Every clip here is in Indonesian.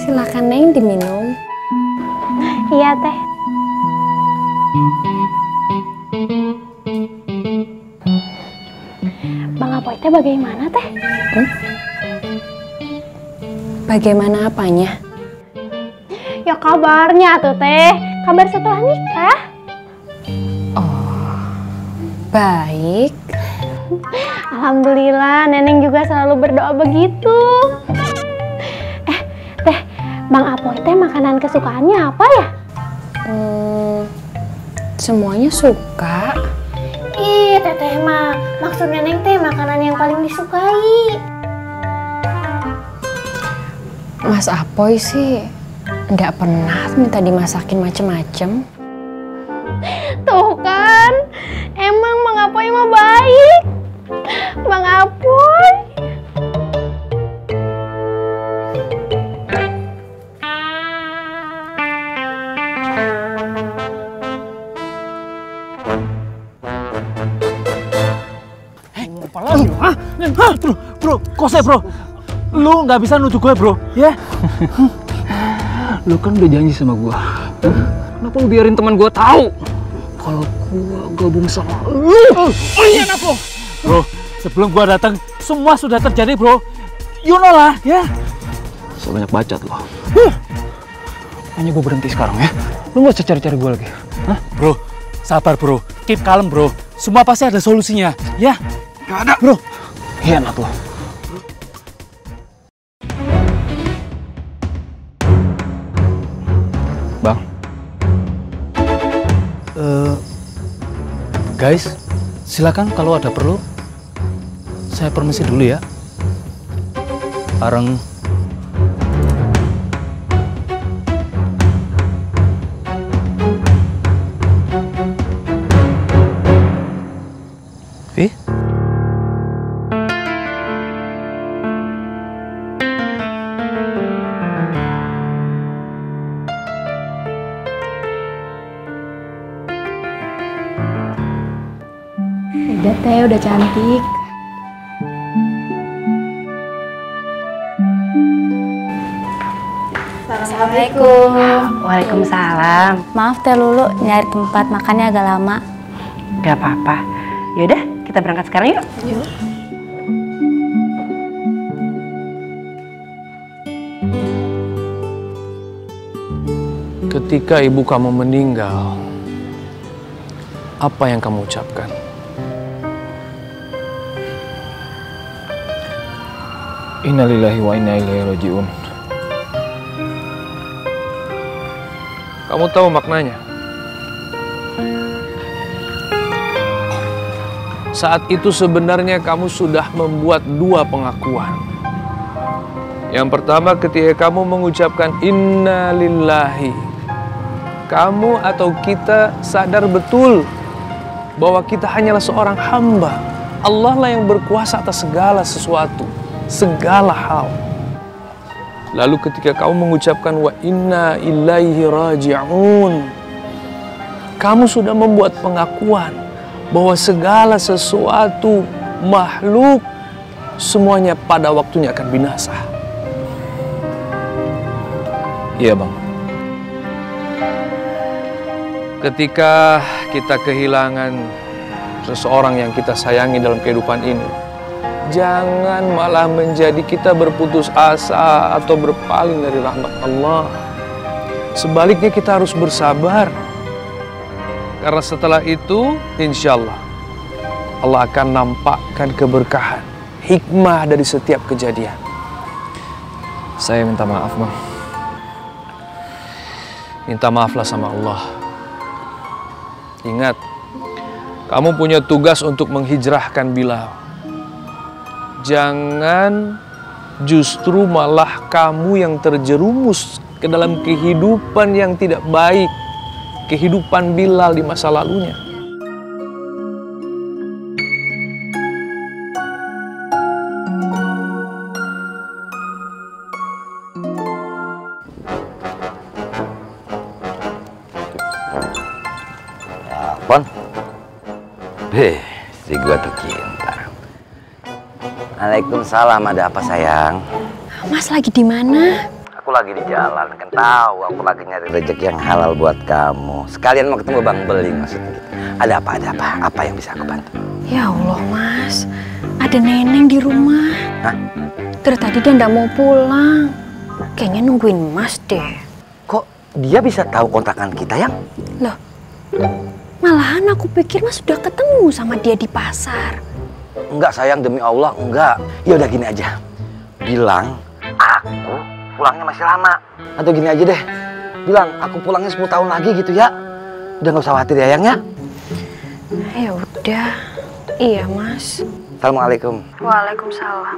Silakan Neng diminum. Iya teh. Bang Apoy teh bagaimana teh? Bagaimana apanya? Ya kabarnya tuh teh, kabar setelah nikah. Oh, baik. Alhamdulillah, Neneng juga selalu berdoa begitu. Teh, Bang Apoy teh makanan kesukaannya apa ya? Semuanya suka. Ih, teteh mah, maksud Neneng teh makanan yang paling disukai. Mas Apoy sih nggak pernah minta dimasakin macem-macem. Tuh kan, emang Bang Apoy mah baik. Bang Apoy. Apalagi lo? Hah? Bro, kose bro. Lu nggak bisa nuduh gue bro, ya? Lu kan udah janji sama gua. Kenapa lu biarin teman gua tahu kalau gua gabung sama lu? Oh iya aku. Bro, sebelum gua datang semua sudah terjadi bro. You know lah, ya. Sebanyak bacot lo. Hanya gua berhenti sekarang ya. Lu nggak usah cari-cari gua lagi. Hah? Bro, sabar bro. Keep calm bro. Semua pasti ada solusinya, ya. Gak ada bro. Hianat lo. Bang. Guys, silakan kalau ada perlu. Saya permisi dulu ya. Bareng. Vi? Udah teh, udah cantik. Assalamualaikum. Waalaikumsalam. Maaf Teh Lulu, nyari tempat makannya agak lama. Gak apa-apa. Yaudah, kita berangkat sekarang yuk. Yuk. Ketika ibu kamu meninggal, apa yang kamu ucapkan? Innalillahi wa inna ilaihi raji'un. Kamu tahu maknanya? Saat itu sebenarnya kamu sudah membuat dua pengakuan. Yang pertama ketika kamu mengucapkan inna lillahi. Kamu atau kita sadar betul bahwa kita hanyalah seorang hamba. Allah lah yang berkuasa atas segala sesuatu, segala hal. Lalu ketika kamu mengucapkan wa inna ilaihi raji'un, kamu sudah membuat pengakuan bahwa segala sesuatu makhluk semuanya pada waktunya akan binasa. Iya bang. Ketika kita kehilangan seseorang yang kita sayangi dalam kehidupan ini, jangan malah menjadi kita berputus asa atau berpaling dari rahmat Allah. Sebaliknya kita harus bersabar. Karena setelah itu, insya Allah, Allah akan nampakkan keberkahan, hikmah dari setiap kejadian. Saya minta maaf bang. Minta maaflah sama Allah. Ingat, kamu punya tugas untuk menghijrahkan Bilal. Jangan justru malah kamu yang terjerumus ke dalam kehidupan yang tidak baik. Kehidupan Bilal di masa lalunya. Pon, si gua tercinta. Waalaikumsalam, ada apa sayang? Mas lagi di mana? Aku lagi di jalan, kan tahu aku lagi nyari rezeki yang halal buat kamu. Sekalian mau ketemu Bang Beling maksudnya. Ada apa? Apa yang bisa aku bantu? Ya Allah Mas, ada neneng di rumah. Hah? Dari tadi dia nggak mau pulang. Kayaknya nungguin Mas deh. Kok dia bisa tahu kontrakan kita yang? Loh, malahan aku pikir Mas sudah ketemu sama dia di pasar. Enggak sayang, demi Allah enggak. Ya udah gini aja, bilang aku pulangnya masih lama. Atau gini aja deh, bilang aku pulangnya 10 tahun lagi gitu ya. Udah nggak usah khawatir ya yang ya. Ya udah, iya Mas. Assalamualaikum. Waalaikumsalam.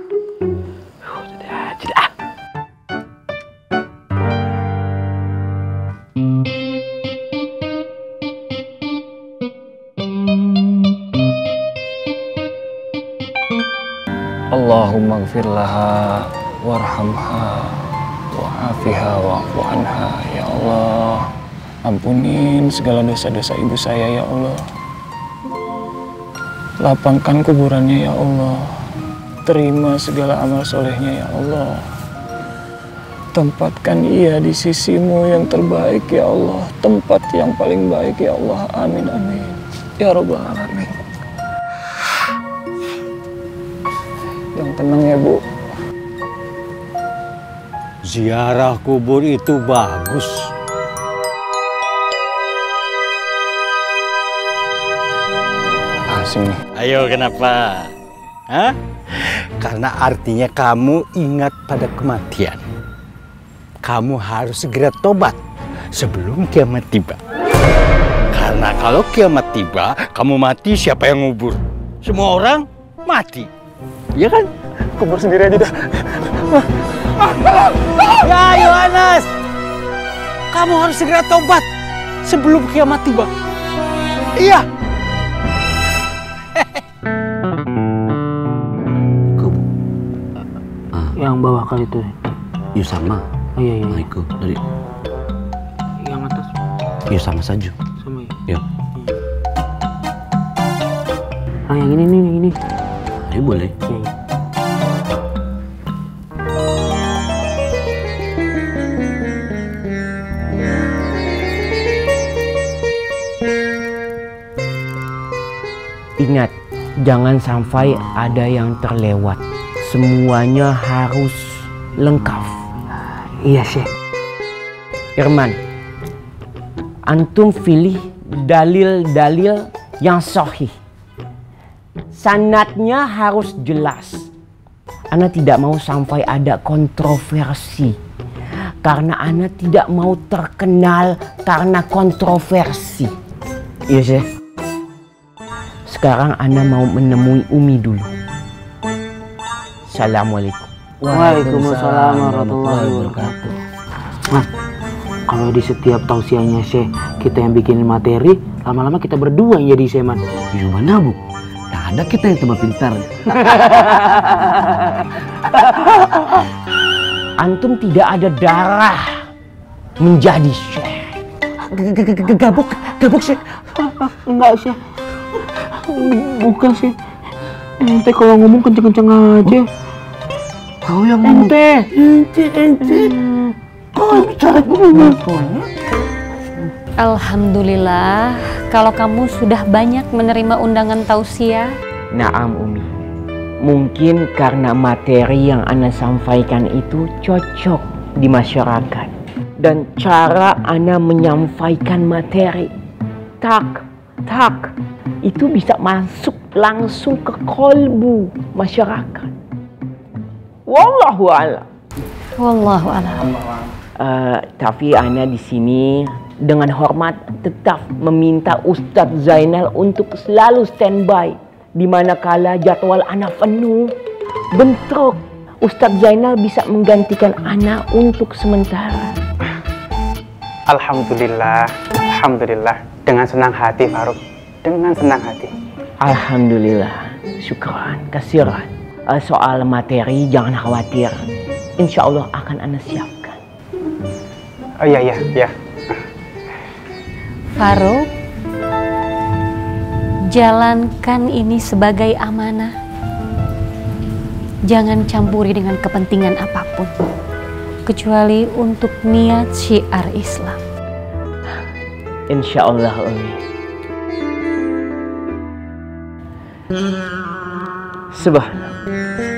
Allahumma gfir laha warhamha wa'afiha wa'fu anha. Ya Allah, ampunin segala dosa-dosa ibu saya ya Allah. Lapangkan kuburannya ya Allah. Terima segala amal solehnya ya Allah. Tempatkan ia di sisimu yang terbaik ya Allah. Tempat yang paling baik ya Allah. Amin amin. Ya Rabbal Alamin. Yang tenang ya Bu. Ziarah kubur itu bagus. Asing nih. Ayo kenapa? Hah? Karena artinya kamu ingat pada kematian. Kamu harus segera tobat sebelum kiamat tiba. Karena kalau kiamat tiba, kamu mati, siapa yang ngubur? Semua orang mati. Iya kan? Kubur sendiri aja dah. Ya Yohanes, kamu harus segera tobat sebelum kiamat tiba. Iya. Yang bawah kali itu. Ya sama. Oh, iya. Itu dari Yang atas ya sama saja. sama ya. Ya. Ah, yang ini nih, yang ini. Ya boleh. Iya. Ingat, jangan sampai ada yang terlewat. Semuanya harus lengkap. Iya, Syekh. Irman, antum pilih dalil-dalil yang sahih. Sanadnya harus jelas. Ana tidak mau sampai ada kontroversi. Karena Ana tidak mau terkenal karena kontroversi. Iya, Syekh. Sekarang Ana mau menemui Umi dulu. Assalamualaikum. Waalaikumsalam warahmatullahi wabarakatuh. Mas, kalau di setiap tausiahnya Syekh kita yang bikinin materi, lama-lama kita berdua yang jadi Syekh, Man. Gimana Bu? Nah, ada kita yang tambah pintar. Antum tidak ada darah menjadi Syekh. Gabuk Syekh. Enggak Syekh. Bukan Syekh. Ente kalau ngomong kenceng-kenceng aja. Kau yang ngomong. Ente. Kau bicara Alhamdulillah, kalau kamu sudah banyak menerima undangan tausiah. Naam Umi. Mungkin karena materi yang Ana sampaikan itu cocok di masyarakat. Dan cara Ana menyampaikan materi. Tak. Itu bisa masuk langsung ke kolbu masyarakat. Wallahu a'lam. Wallahu a'lam. Tapi Ana di sini dengan hormat tetap meminta Ustadz Zainal untuk selalu standby di manakala jadwal Ana penuh. Bentrok, Ustadz Zainal bisa menggantikan Ana untuk sementara. Alhamdulillah. Dengan senang hati, Faruk. Dengan senang hati. Alhamdulillah, syukran, kasiran. Soal materi jangan khawatir. Insya Allah akan Ana siapkan. Oh iya. Faruk, jalankan ini sebagai amanah. Jangan campuri dengan kepentingan apapun. kecuali untuk niat syiar Islam. Insya Allah, Umi. Subhanallah.